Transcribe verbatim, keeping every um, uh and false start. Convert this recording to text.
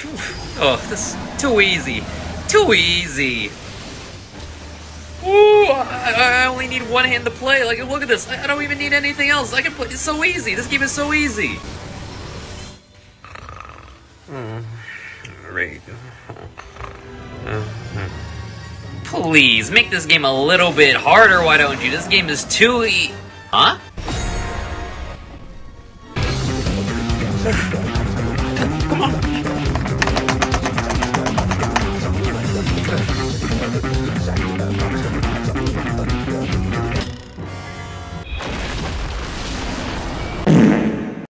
Oh, this is too easy. Too easy. Ooh, I, I only need one hand to play. Like, look at this. I, I don't even need anything else. I can play. It's so easy. This game is so easy. Hmm. Great. Please, make this game a little bit harder, why don't you? This game is too e- Huh?